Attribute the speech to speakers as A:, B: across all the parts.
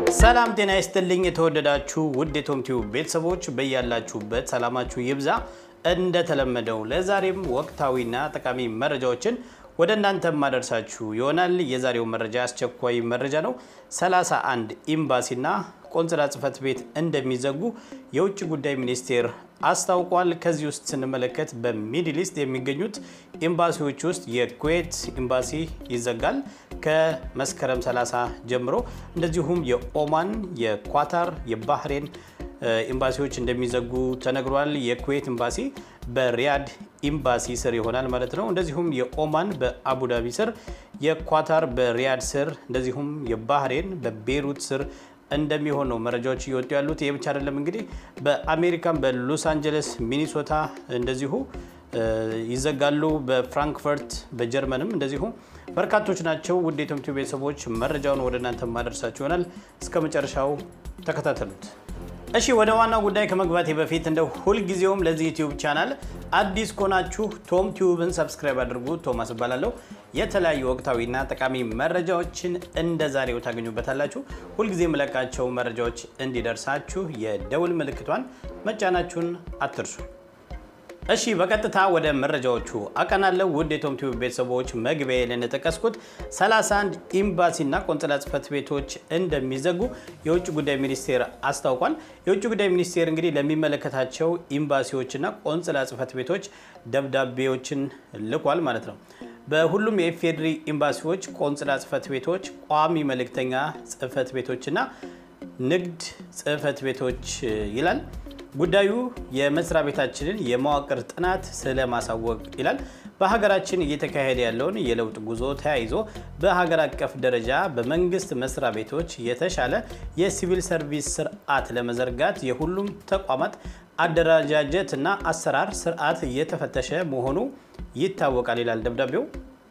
A: ሰላም ጤና ይስጥልኝ የተወደዳችሁ ውድ የቶም ቲዩብ ቤተሰቦች በያላችሁበት ሰላማችሁ ይብዛ እንደተለመደው ለዛሬም ወቅታዊና ጠቃሚ መረጃዎችን ወደ እናንተ ማደርሳችሁ ይሆናል የዛሬው መረጃ አስቸኳይ መረጃ ነው 31 ኢምባሲና ቆንፅላ ጽፈት ቤት እንደሚዘጉ የውጭ ጉዳይ ሚኒስቴር አስታውቋል ከዚህ ውስጥ ስንመለከት በሚድል ኢስት የሚገኙት ኢምባሲዎች ውስጥ የኩዌት ኢምባሲ ይዘጋል ከመስከረም 30 ጀምሮ እንደዚሁም የኦማን የኳታር የባህሬን ኢምባሲዎች እንደሚዘጉ ተነግሯል የኩዌት ኢምባሲ በሪያድ ኢምባሲ ስር ይሆናል ማለት ነው እንደዚሁም የኦማን በአቡዳቢ ስር የኳታር በሪያድ ስር እንደዚሁም የባህሬን በቤይሩት ስር እንደሚሆን ነው መረጃዎች ይወጡ ያሉት የብቻ አይደለም እንግዲህ በአሜሪካን በሎስ አንጀለስ ሚኒሶታ እንደዚሁ ይዘጋሉ በፍራክፈርት በጀርመንም እንደዚሁ በርካቶች ናቸው ውድ የቶም ቲዩብ ቤተሰቦች መረጃውን ወደ እናንተ ማድረሳችሁ ይሆናል እስከ መጨረሻው ተከታተሉት እሺ ወደ ዋናው ጉዳይ ከመግባቴ በፊት እንደው ሁሉ ጊዜውም ለዚህ ዩቲዩብ ቻናል አዲስ ኮናችሁ ቶም ቲዩብን ሰብስክራይብ አድርጉ ቶማስ ባላለው የተለያዩ ወቅታዊና ጠቃሚ መረጃዎችን እንደዛሬው ታገኙበታላችሁ ሁሉ ጊዜ መለቃቸው መረጃዎች እንዲደርሳችሁ የደውል ምልክቷን መጫናችሁን አትርሱ እሺ በቀጥታ ወደ መረጃዎቹ አቀናለው ውድ የቶም ቲዩብ ቤተሰቦች መግቢያ ላይ እንደተቀስኩት 31 ኢምባሲና ቆንፅላ ጽፈት ቤቶች እንደሚዘጉ የውጭ ጉዳይ ሚኒስቴር አስታውቋል የውጭ ጉዳይ ሚኒስቴር እንግዲህ ለሚመለከታቸው ኢምባሲዎችና ቆንፅላ ጽፈት ቤቶች ደብዳቤዎችን ልኳል ማለት ነው በሁሉም የኢፌድሪ ኢምባሲዎች ቆንፅላ ጽፈት ቤቶች ቋሚ መልእክተኛ ጽፈት ቤቶችና ንግድ ጽፈት ቤቶች ይላል ጉዳዩ የመስራ ቤታችንን የመዋቅር ጥናት ስለማሳወቅ ይላል በሀገራችን እየተካሄደ ያለውን የለውጥ ጉዞ ተያይዞ በሀገር አቀፍ ደረጃ በመንግስት መስራ ቤቶች የተሻለ የሲቪል ሰርቪስ ስርዓት ለመዘርጋት የሁሉም ተቋማት አደረጃጀትና አሰራር ስርዓት እየተፈተሸ መሆኑ ይታወቃል ይላል ደብዳቤው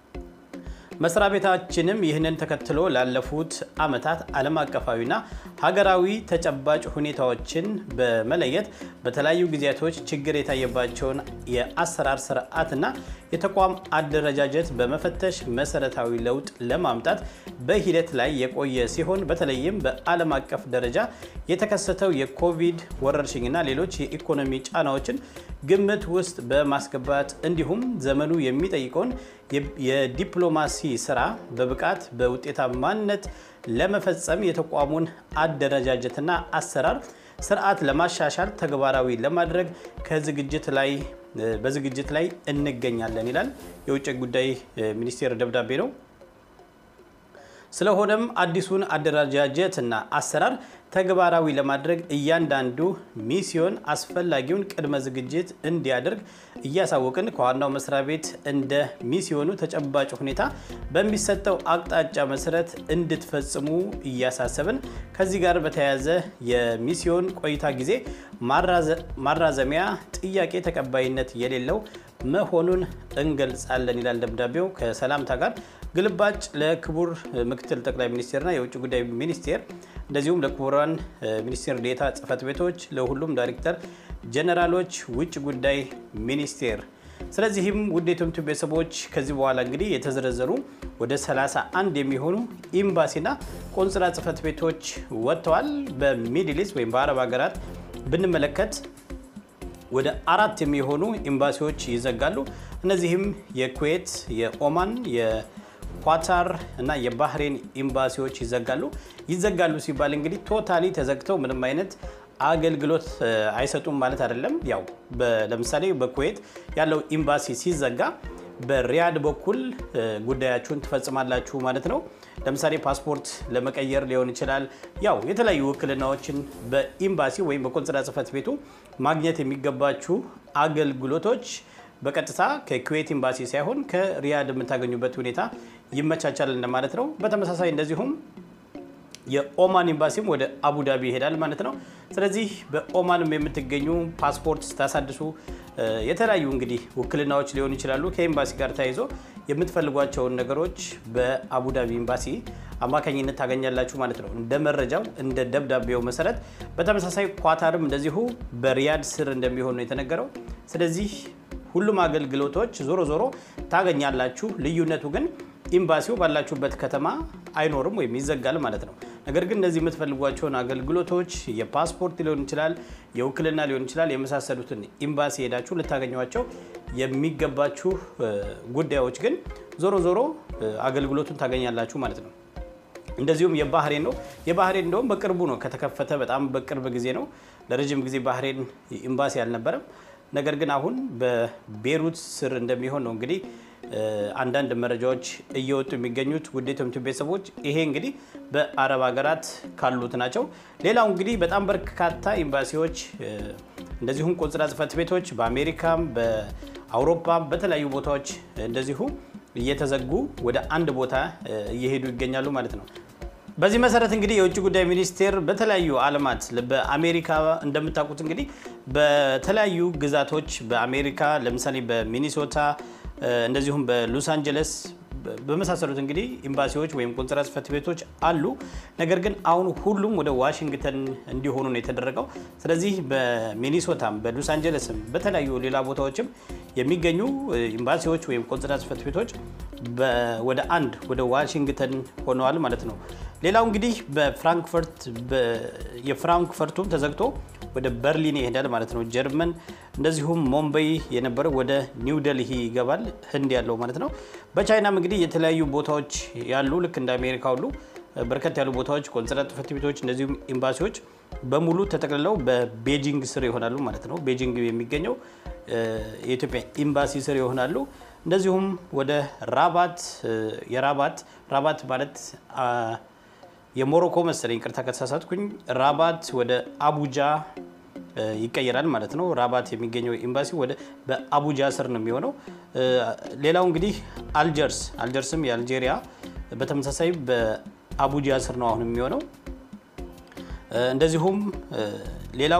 A: መስራ ቤታችንም ይህንን ተከትሎ ላለፉት አመታት ዓለም አቀፋዊና ሀገራዊ ተጨባጭ ሁኔታዎችን በመለየት በተለያዩ ጊዜያቶች ችግር የታየባቸውን የአሰራር ስርዓትና የተቋም አደረጃጀት በመፈተሽ መሰረታዊ ለውጥ ለማምጣት በሂደት ላይ የቆየ ሲሆን በተለይም በዓለም አቀፍ ደረጃ የተከሰተው የኮቪድ ወረርሽኝና ሌሎች የኢኮኖሚ ጫናዎችን ግምት ውስጥ በማስገባት እንዲሁም ዘመኑ የሚጠይቀውን የዲፕሎማሲ ስራ በብቃት በውጤታማነት ለመፈጸም የተቋሙን አደረጃጀትና አሰራር ስርዓት ለማሻሻል ተግባራዊ ለማድረግ በዝግጅት ላይ እንገኛለን ይላል የውጭ ጉዳይ ሚኒስቴር ደብዳቤ ነው ስለሆነም አዲሱን አደረጃጀትና አሰራር ተግባራዊ ለማድረግ እያንዳንዱ ሚስዮን አስፈላጊውን ቅድመ ዝግጅት እንዲያደርግ እያሳወቅን ከዋናው መስራ ቤት እንደ ሚስዮኑ ተጨባጭ ሁኔታ በሚሰጠው አቅጣጫ መሰረት እንድትፈጽሙ እያሳሰብን ከዚህ ጋር በተያያዘ የሚስዮን ቆይታ ጊዜ ማራዘሚያ ጥያቄ ተቀባይነት የሌለው መሆኑን እንገልጻለን ይላል ደብዳቤው ከሰላምታ ጋር ግልባጭ ለክቡር ምክትል ጠቅላይ ሚኒስቴርና የውጭ ጉዳይ ሚኒስቴር እንደዚሁም ለክቡራን ሚኒስቴር ዴታ ጽፈት ቤቶች ለሁሉም ዳይሬክተር ጀነራሎች ውጭ ጉዳይ ሚኒስቴር ስለዚህም ውድ የቶም ቲዩብ ቤተሰቦች ከዚህ በኋላ እንግዲህ የተዘረዘሩ ወደ 31 የሚሆኑ ኢምባሲና ቆንፅላ ጽፈት ቤቶች ወጥተዋል በሚድል ኢስት ወይም በአረብ ሀገራት ብንመለከት ወደ 4 የሚሆኑ ኢምባሲዎች ይዘጋሉ እነዚህም የኩዌት የኦማን የኳታር እና የባህሬን ኢምባሲዎች ይዘጋሉ ሲባል እንግዲህ ቶታሊ ተዘግተው ምንም አይነት አገልግሎት አይሰጡም ማለት አይደለም ያው ለምሳሌ በኩዌት ያለው ኢምባሲ ሲዘጋ በሪያድ በኩል ጉዳያችሁን ትፈጽማላችሁ ማለት ነው ለምሳሌ ፓስፖርት ለመቀየር ሊሆን ይችላል ያው የተለያዩ ውክልናዎችን በኢምባሲ ወይም በቆንፅላ ጽፈት ቤቱ ማግኘት የሚገባችሁ አገልግሎቶች በቀጥታ ከኩዌት ኢምባሲ ሳይሆን ከሪያድ የምታገኙበት ሁኔታ ይመቻቻል ማለት ነው በተመሳሳይ እንደዚሁም የኦማን ኢምባሲም ወደ አቡዳቢ ይሄዳል ማለት ነው ስለዚህ በኦማንም የምትገኙ ፓስፖርት ታሳድሱ የተለያዩ እንግዲህ ውክልናዎች ሊሆን ይችላሉ ከኢምባሲ ጋር ታይዞ የምትፈልጓቸው ነገሮች በአቡዳቢ ኢምባሲ አማካኝነት ታገኛላችሁ ማለት ነው እንደ መረጃው እንደ ደብዳቤው መሰረት በተመሳሳይ ኳታርም እንደዚሁ በሪያድ ስር እንደሚሆን ነው የተነገረው ስለዚህ ሁሉም አገልግሎቶች ዞሮ ታገኛላችሁ ልዩነቱ ግን ኢምባሲው ባላችሁበት ከተማ አይኖርም ወይም ይዘጋል ማለት ነው። ነገር ግን እነዚህ የምትፈልጓቸውን አገልግሎቶች የፓስፖርት ሊሆን ይችላል የውክልና ሊሆን ይችላል የመሳሰሉትን ኢምባሲ ሄዳችሁ ልታገኙዋቸው የሚገባችሁ ጉዳዮች ግን ዞሮ አገልግሎቱን ታገኛላችሁ ማለት ነው። እንደዚሁም የባህሬን ነው የባህሬን እንደውም በቅርቡ ነው ከተከፈተ በጣም በቅርብ ጊዜ ነው ለረጅም ጊዜ ባህሬን ኢምባሲ አልነበረም ነገር ግን አሁን በቤሩት ስር እንደሚሆን ነው እንግዲህ አንዳንድ መረጃዎች እየወጡ የሚገኙት ውዴቱም ቤተሰቦች ይሄ እንግዲህ በአረብ ሀገራት ካሉት ናቸው። ሌላው እንግዲህ በጣም በርካታ ኤምባሲዎች እንደዚሁም ቆንጽላ ጽሕፈት ቤቶች በአሜሪካም በአውሮፓም በተለያዩ ቦታዎች እንደዚሁ እየተዘጉ ወደ አንድ ቦታ እየሄዱ ይገኛሉ ማለት ነው። በዚህ መሰረት እንግዲህ የውጭ ጉዳይ ሚኒስቴር በተለያዩ ዓለማት በአሜሪካ እንደምታውቁት እንግዲህ በተለያዩ ግዛቶች በአሜሪካ ለምሳሌ በሚኒሶታ እንደዚሁም በሎስ አንጀለስ በመሳሰሉት እንግዲህ ኤምባሲዎች ወይም ቆንጽላ ጽሕፈት ቤቶች አሉ። ነገር ግን አሁን ሁሉም ወደ ዋሽንግተን እንዲሆኑ ነው የተደረገው። ስለዚህ በሚኒሶታም በሎስ አንጀለስም በተለያዩ ሌላ ቦታዎችም የሚገኙ ኤምባሲዎች ወይም ቆንጽላ ጽሕፈት ቤቶች ወደ ዋሽንግተን ሆነዋል ማለት ነው። ሌላው እንግዲህ በፍራክፈርት የፍራክፈርቱም ተዘግቶ ወደ በርሊን ይሄዳል ማለት ነው። ጀርመን እንደዚሁም ሞምባይ የነበረው ወደ ኒው ዴልሂ ይገባል ህንድ ያለው ማለት ነው። በቻይናም እንግዲህ የተለያዩ ቦታዎች ያሉ ልክ እንደ አሜሪካ ሁሉ በርከት ያሉ ቦታዎች ቆንጽላ ጽሕፈት ቤቶች እንደዚሁም ኤምባሲዎች በሙሉ ተጠቅልለው በቤጂንግ ስር ይሆናሉ ማለት ነው። ቤጂንግ የሚገኘው የኢትዮጵያ ኤምባሲ ስር ይሆናሉ። እንደዚሁም ወደ ራባት ማለት የሞሮኮ መሰለኝ ይቅርታ ከተሳሳትኩኝ ራባት ወደ አቡጃ ይቀየራል ማለት ነው። ራባት የሚገኘው ኤምባሲ ወደ በአቡጃ ስር ነው የሚሆነው። ሌላው እንግዲህ አልጀርስም የአልጄሪያ በተመሳሳይ በአቡጃ ስር ነው አሁን የሚሆነው። እንደዚሁም ሌላው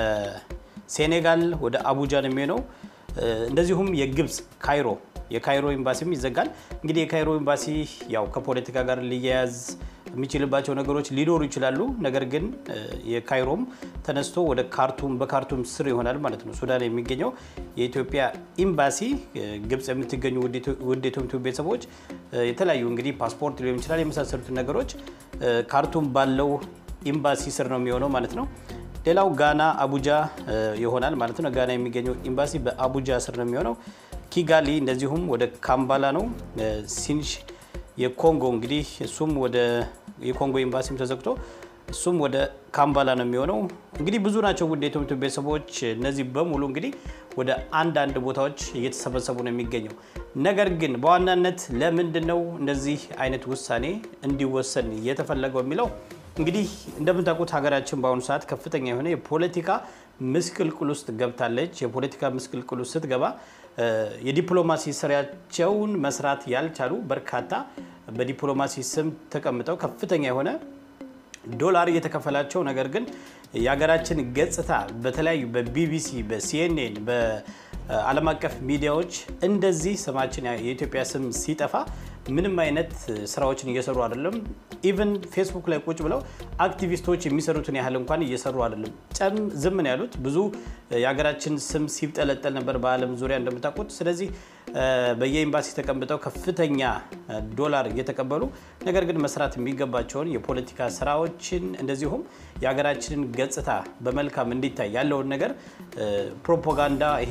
A: የሴኔጋል ወደ አቡጃ ነው የሚሆነው። እንደዚሁም የግብጽ የካይሮ ኤምባሲም ይዘጋል። እንግዲህ የካይሮ ኤምባሲ ያው ከፖለቲካ ጋር ሊያያዝ የሚችልባቸው ነገሮች ሊኖሩ ይችላሉ። ነገር ግን የካይሮም ተነስቶ ወደ በካርቱም ስር ይሆናል ማለት ነው። ሱዳን የሚገኘው የኢትዮጵያ ኤምባሲ ግብጽ የምትገኙ ውዴቱም ቤተሰቦች የተለያዩ እንግዲህ ፓስፖርት ሊሆን ይችላል የመሳሰሉት ነገሮች ካርቱም ባለው ኤምባሲ ስር ነው የሚሆነው ማለት ነው። ሌላው ጋና አቡጃ ይሆናል ማለት ነው። ጋና የሚገኘው ኤምባሲ በአቡጃ ስር ነው የሚሆነው። ኪጋሊ እንደዚሁም ወደ ካምባላ ነው። ሲንሽ የኮንጎ እንግዲህ እሱም ወደ የኮንጎ ኤምባሲም ተዘግቶ እሱም ወደ ካምባላ ነው የሚሆነው። እንግዲህ ብዙ ናቸው ውዴቱም ቤተሰቦች እነዚህ በሙሉ እንግዲህ ወደ አንዳንድ ቦታዎች እየተሰበሰቡ ነው የሚገኘው። ነገር ግን በዋናነት ለምንድነው እንደዚህ አይነት ውሳኔ እንዲወሰን የተፈለገው የሚለው እንግዲህ እንደምታውቁት ሀገራችን በአሁኑ ሰዓት ከፍተኛ የሆነ የፖለቲካ ምስቅልቅል ውስጥ ገብታለች። የፖለቲካ ምስቅልቅል ውስጥ ስትገባ የዲፕሎማሲ ስራቸውን መስራት ያልቻሉ በርካታ በዲፕሎማሲ ስም ተቀምጠው ከፍተኛ የሆነ ዶላር እየተከፈላቸው ነገር ግን የሀገራችን ገጽታ በተለያዩ በቢቢሲ በሲኤንኤን በዓለም አቀፍ ሚዲያዎች እንደዚህ ስማችን የኢትዮጵያ ስም ሲጠፋ ምንም አይነት ስራዎችን እየሰሩ አይደለም። ኢቭን ፌስቡክ ላይ ቁጭ ብለው አክቲቪስቶች የሚሰሩትን ያህል እንኳን እየሰሩ አይደለም። ዝም ነው ያሉት። ብዙ የሀገራችን ስም ሲብጠለጠል ነበር በዓለም ዙሪያ እንደምታውቁት። ስለዚህ በየኤምባሲ ተቀምጠው ከፍተኛ ዶላር እየተቀበሉ ነገር ግን መስራት የሚገባቸውን የፖለቲካ ስራዎችን እንደዚሁም የሀገራችንን ገጽታ በመልካም እንዲታይ ያለውን ነገር ፕሮፓጋንዳ ይሄ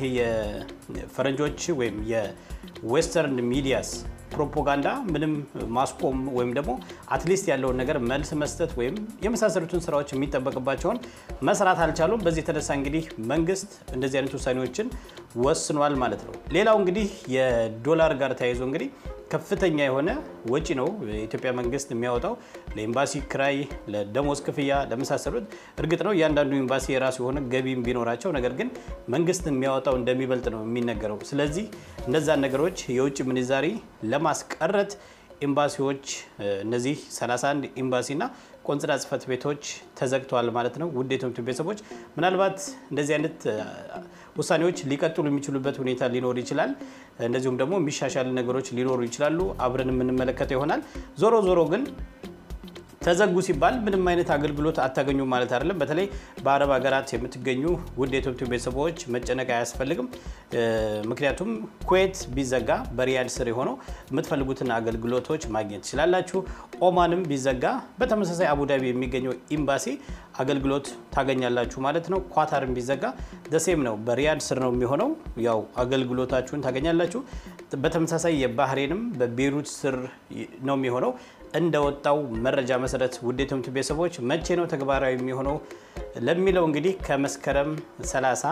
A: የፈረንጆች ወይም የዌስተርን ሚዲያስ ፕሮፓጋንዳ ምንም ማስቆም ወይም ደግሞ አትሊስት ያለውን ነገር መልስ መስጠት ወይም የመሳሰሉትን ስራዎች የሚጠበቅባቸውን መስራት አልቻሉም። በዚህ የተነሳ እንግዲህ መንግስት እንደዚህ አይነት ውሳኔዎችን ወስኗል ማለት ነው። ሌላው እንግዲህ የዶላር ጋር ተያይዞ እንግዲህ ከፍተኛ የሆነ ወጪ ነው የኢትዮጵያ መንግስት የሚያወጣው ለኤምባሲ ክራይ፣ ለደሞዝ ክፍያ፣ ለመሳሰሉት። እርግጥ ነው እያንዳንዱ ኤምባሲ የራሱ የሆነ ገቢም ቢኖራቸው ነገር ግን መንግስት የሚያወጣው እንደሚበልጥ ነው የሚነገረው። ስለዚህ እነዛን ነገሮች የውጭ ምንዛሪ ለማስቀረት ኤምባሲዎች እነዚህ 31 ኤምባሲና ቆንጽላ ጽሕፈት ቤቶች ተዘግተዋል ማለት ነው። ውዴቱም ቤተሰቦች ምናልባት እንደዚህ አይነት ውሳኔዎች ሊቀጥሉ የሚችሉበት ሁኔታ ሊኖር ይችላል። እንደዚሁም ደግሞ የሚሻሻሉ ነገሮች ሊኖሩ ይችላሉ። አብረን የምንመለከተው ይሆናል። ዞሮ ግን ተዘጉ ሲባል ምንም አይነት አገልግሎት አታገኙ ማለት አይደለም። በተለይ በአረብ ሀገራት የምትገኙ ውዴቱም ቤተሰቦች መጨነቅ አያስፈልግም። ምክንያቱም ኩዌት ቢዘጋ በሪያድ ስር ሆኖ የምትፈልጉትን አገልግሎቶች ማግኘት ይችላልላችሁ ኦማንም ቢዘጋ በተመሳሳይ አቡዳቢ የሚገኘው ኢምባሲ አገልግሎት ታገኛላችሁ ማለት ነው ኳታርም ቢዘጋ ደሴም ነው በሪያድ ስር ነው የሚሆነው ያው አገልግሎታችሁን ታገኛላችሁ በተመሳሳይ የባህሬንም በቤሩት ስር ነው የሚሆነው እንደወጣው መረጃ መሰረት ውዴቱም ቤተሰቦች መቼ ነው ተግባራዊ የሚሆነው ለሚለው እንግዲህ ከመስከረም 30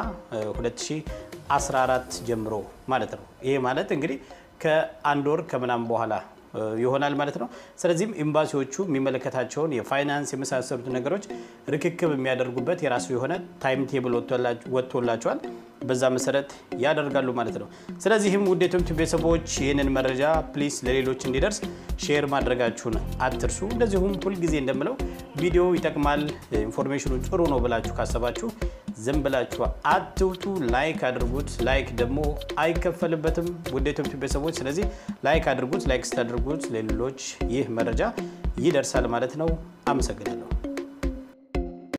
A: 2014 ጀምሮ ማለት ነው ይሄ ማለት እንግዲህ ከአንድ ወር ከምናም በኋላ ይሆናል ማለት ነው ስለዚህ ኤምባሲዎቹ የሚመለከታቸውን የፋይናንስ የመሳሰሉት ነገሮች ርክክብ የሚያደርጉበት የራሱ የሆነ ታይም ቴብል ወጥቶላቸዋል በዛ መሰረት ያደርጋሉ ማለት ነው ስለዚህም ውዴቱም ቤተሰቦች ይሄንን መረጃ ፕሊስ ለሌሎች እንዲደርስ ሼር ማድረጋችሁን አትርሱ እንደዚሁም ሁሉ ጊዜ እንደምለው ቪዲዮ ይጠቅማል ኢንፎርሜሽኑ ጥሩ ነው ብላችሁ ካሰባችሁ ዝም ብላችሁ አትውጡ ላይክ አድርጉት ላይክ ደግሞ አይከፈልበትም ውዴቱም ቤተሰቦች ስለዚህ ላይክ አድርጉት ላይክ ስታደርጉት ለሌሎች ይህ መረጃ ይደርሳል ማለት ነው አመሰግናለሁ